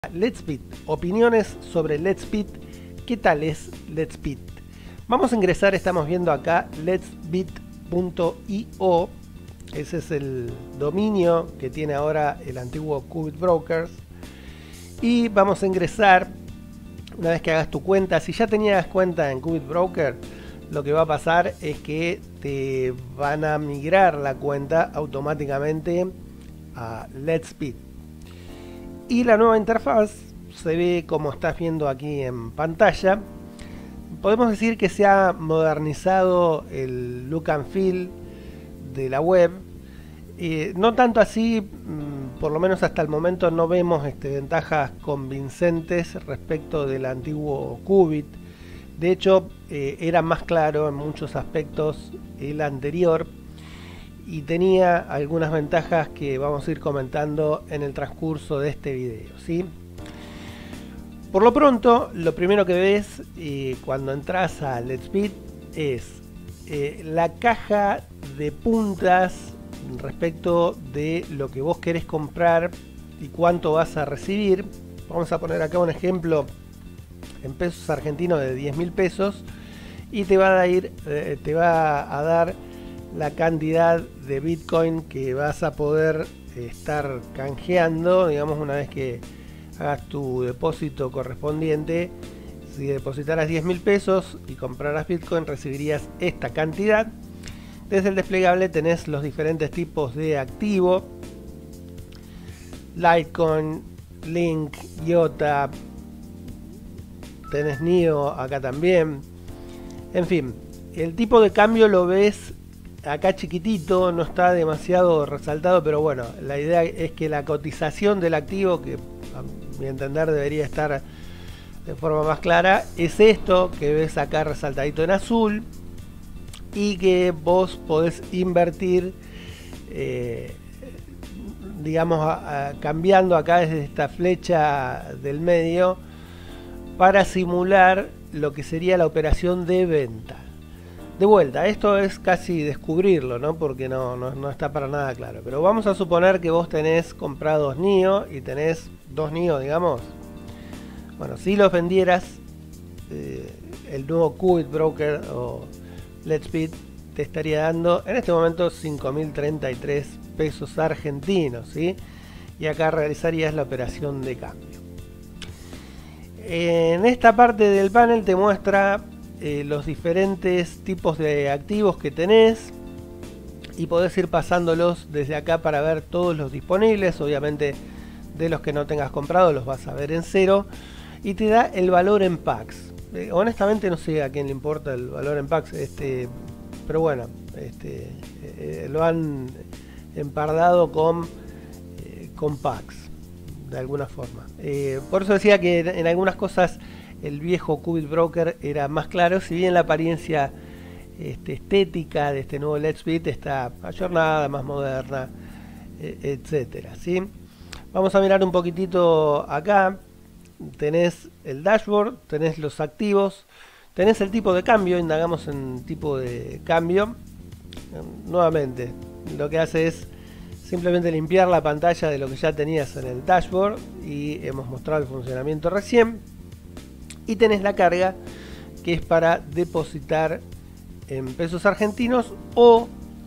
Let's Bit, opiniones sobre Let's Bit. ¿Qué tal es Let's Bit? Vamos a ingresar, estamos viendo acá letsbit.io. Ese es el dominio que tiene ahora el antiguo Qubit Brokers. Y vamos a ingresar, una vez que hagas tu cuenta. Si ya tenías cuenta en Qubit Broker, lo que va a pasar es que te van a migrar la cuenta automáticamente a Let's Bit. Y la nueva interfaz se ve como estás viendo aquí en pantalla. Podemos decir que se ha modernizado el look and feel de la web. No tanto así, por lo menos hasta el momento no vemos ventajas convincentes respecto del antiguo Qubit. De hecho, era más claro en muchos aspectos el anterior y tenía algunas ventajas que vamos a ir comentando en el transcurso de este video, ¿sí? Por lo pronto, lo primero que ves cuando entras a Let's Bit es la caja de puntas respecto de lo que vos querés comprar y cuánto vas a recibir. Vamos a poner acá un ejemplo en pesos argentinos de 10.000 pesos y te va a dar la cantidad de Bitcoin que vas a poder estar canjeando, digamos, una vez que hagas tu depósito correspondiente. Si depositaras 10.000 pesos y compraras Bitcoin, recibirías esta cantidad. Desde el desplegable tenés los diferentes tipos de activo: Litecoin, Link, IOTA, tenés NIO acá también. En fin, el tipo de cambio lo ves acá chiquitito, no está demasiado resaltado, pero bueno, la idea es que la cotización del activo, que a mi entender debería estar de forma más clara, es esto que ves acá resaltadito en azul y que vos podés invertir, digamos, cambiando acá desde esta flecha del medio para simular lo que sería la operación de venta. De vuelta, esto es casi descubrirlo, ¿no? Porque no está para nada claro. Pero vamos a suponer que vos tenés comprados NIO y tenés dos NIO, digamos. Bueno, si los vendieras, el nuevo Qubit Broker o Let's Bit te estaría dando en este momento 5.033 pesos argentinos, ¿sí? Y acá realizarías la operación de cambio. En esta parte del panel te muestra los diferentes tipos de activos que tenés y podés ir pasándolos desde acá para ver todos los disponibles. Obviamente de los que no tengas comprado los vas a ver en cero y te da el valor en packs. Honestamente no sé a quién le importa el valor en packs, pero bueno, lo han empardado con packs de alguna forma. Por eso decía que en algunas cosas el viejo Qubit Broker era más claro, si bien la apariencia estética de este nuevo Let's Bit está ayornada, más moderna, etcétera, ¿sí? Vamos a mirar un poquitito acá. Tenés el dashboard, tenés los activos, tenés el tipo de cambio. Indagamos en tipo de cambio. Nuevamente, lo que hace es simplemente limpiar la pantalla de lo que ya tenías en el dashboard y hemos mostrado el funcionamiento recién. Y tenés la carga, que es para depositar en pesos argentinos o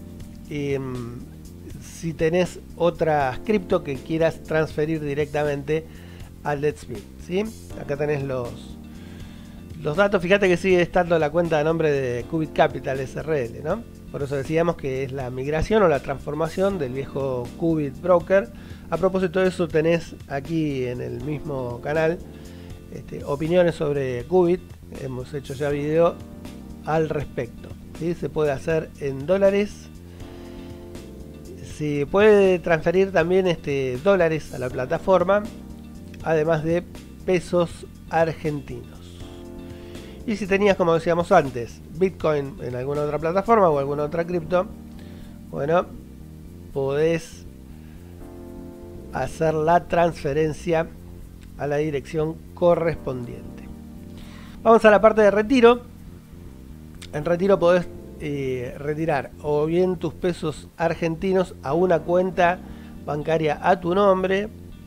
si tenés otras cripto que quieras transferir directamente a Let's Bit, ¿sí? Acá tenés los datos. Fíjate que sigue estando la cuenta de nombre de Qubit Capital SRL, ¿no? Por eso decíamos que es la migración o la transformación del viejo Qubit Broker. A propósito de eso, tenés aquí en el mismo canal opiniones sobre Qubit. Hemos hecho ya video al respecto, ¿sí? Se puede hacer en dólares. Se puede transferir también dólares a la plataforma, además de pesos argentinos. Y si tenías, como decíamos antes, Bitcoin en alguna otra plataforma o alguna otra cripto, bueno, podés hacer la transferencia a la dirección correspondiente. Vamos a la parte de retiro. En retiro podés retirar o bien tus pesos argentinos a una cuenta bancaria a tu nombre,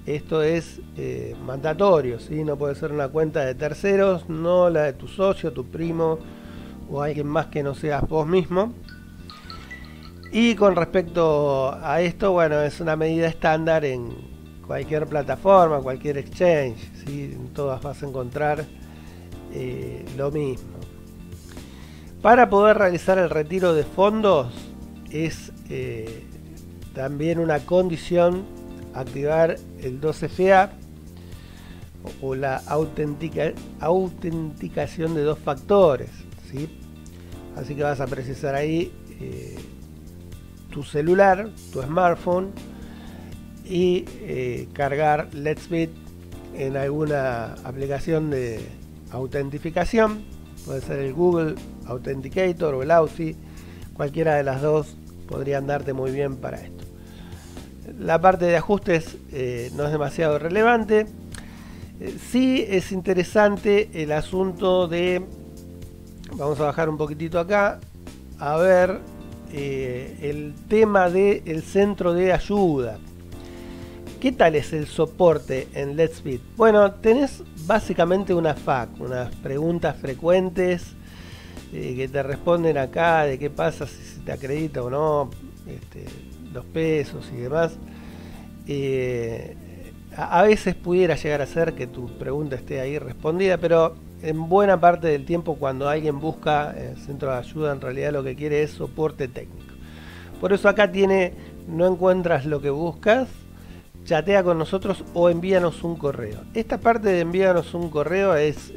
esto es mandatorio, ¿sí? No puede ser una cuenta de terceros, no la de tu socio, tu primo o alguien más que no seas vos mismo. Y con respecto a esto, bueno, es una medida estándar en cualquier plataforma, cualquier exchange, ¿sí? En todas vas a encontrar lo mismo. Para poder realizar el retiro de fondos es también una condición activar el 2FA o la autenticación de dos factores, ¿sí? Así que vas a precisar ahí tu celular, tu smartphone y cargar Let's Bit en alguna aplicación de autentificación. Puede ser el Google Authenticator o el Authy, cualquiera de las dos podrían darte muy bien para esto. La parte de ajustes no es demasiado relevante. Sí es interesante el asunto de, vamos a bajar un poquitito acá, a ver el tema del centro de ayuda. ¿Qué tal es el soporte en Let's Bit? Bueno, tenés básicamente una FAQ, unas preguntas frecuentes que te responden acá de qué pasa si te acredita o no, los pesos y demás. A veces pudiera llegar a ser que tu pregunta esté ahí respondida, pero en buena parte del tiempo cuando alguien busca el centro de ayuda, en realidad lo que quiere es soporte técnico. Por eso acá no encuentras lo que buscas, chatea con nosotros o envíanos un correo. Esta parte de envíanos un correo es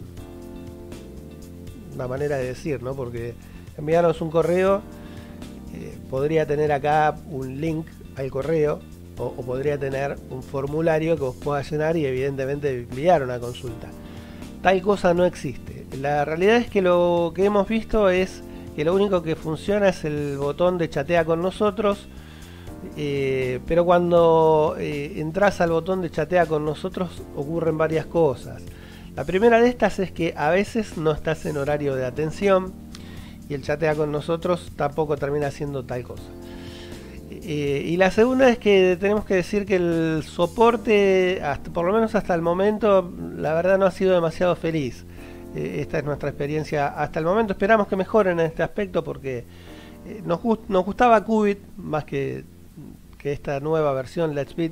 una manera de decir, ¿no? Porque envíanos un correo podría tener acá un link al correo o podría tener un formulario que vos puedas llenar y evidentemente enviar una consulta. Tal cosa no existe. La realidad es que lo que hemos visto es que lo único que funciona es el botón de chatea con nosotros, pero cuando entras al botón de chatea con nosotros ocurren varias cosas. La primera de estas es que a veces no estás en horario de atención y el chatea con nosotros tampoco termina siendo tal cosa. Y la segunda es que tenemos que decir que el soporte, por lo menos hasta el momento, la verdad no ha sido demasiado feliz. Esta es nuestra experiencia hasta el momento. Esperamos que mejoren en este aspecto porque nos gustaba Qubit más que esta nueva versión Let's Bit.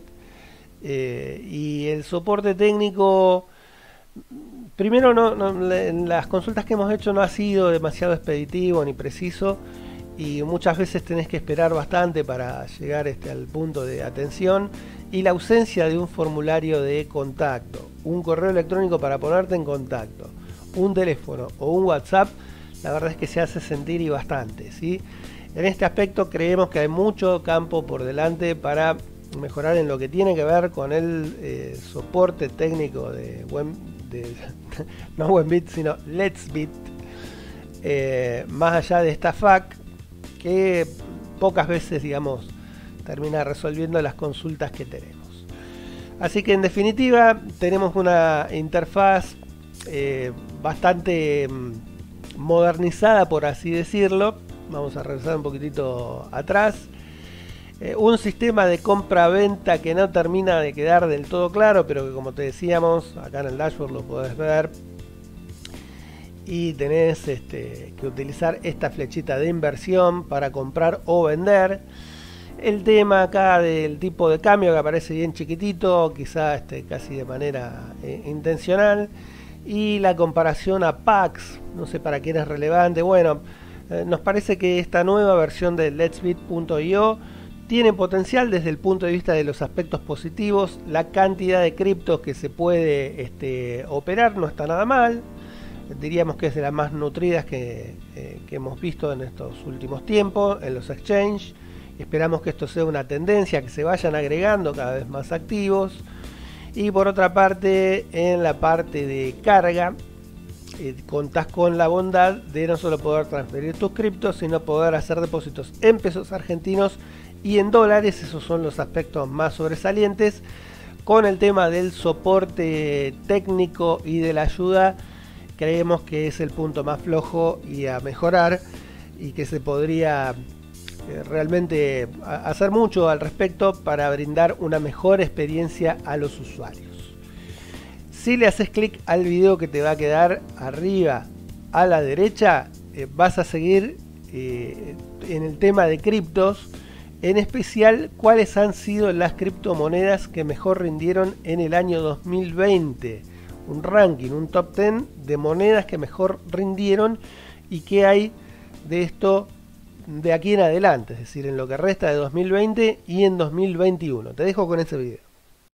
Y el soporte técnico, primero en las consultas que hemos hecho no ha sido demasiado expeditivo ni preciso. Y muchas veces tenés que esperar bastante para llegar al punto de atención, y la ausencia de un formulario de contacto, un correo electrónico para ponerte en contacto, un teléfono o un WhatsApp, la verdad es que se hace sentir y bastante, ¿sí? En este aspecto creemos que hay mucho campo por delante para mejorar en lo que tiene que ver con el soporte técnico no Wenbit, sino Let's Bit, más allá de esta FAQ que pocas veces, digamos, termina resolviendo las consultas que tenemos. Así que en definitiva tenemos una interfaz bastante modernizada, por así decirlo. Vamos a regresar un poquitito atrás. Un sistema de compra-venta que no termina de quedar del todo claro, pero que, como te decíamos, acá en el dashboard lo podés ver. Y tenés que utilizar esta flechita de inversión para comprar o vender. El tema acá del tipo de cambio que aparece bien chiquitito, quizá casi de manera intencional. Y la comparación a packs, no sé para quién es relevante. Bueno, nos parece que esta nueva versión de letsbit.io tiene potencial desde el punto de vista de los aspectos positivos. La cantidad de criptos que se puede operar no está nada mal. Diríamos que es de las más nutridas que hemos visto en estos últimos tiempos en los exchanges. Esperamos que esto sea una tendencia, que se vayan agregando cada vez más activos. Y por otra parte, en la parte de carga, contás con la bondad de no solo poder transferir tus criptos, sino poder hacer depósitos en pesos argentinos y en dólares. Esos son los aspectos más sobresalientes. Con el tema del soporte técnico y de la ayuda, creemos que es el punto más flojo y a mejorar, y que se podría realmente hacer mucho al respecto para brindar una mejor experiencia a los usuarios. Si le haces clic al video que te va a quedar arriba a la derecha, vas a seguir en el tema de criptos, en especial cuáles han sido las criptomonedas que mejor rindieron en el año 2020. Un ranking, un top 10 de monedas que mejor rindieron y qué hay de esto de aquí en adelante, es decir, en lo que resta de 2020 y en 2021. Te dejo con ese video.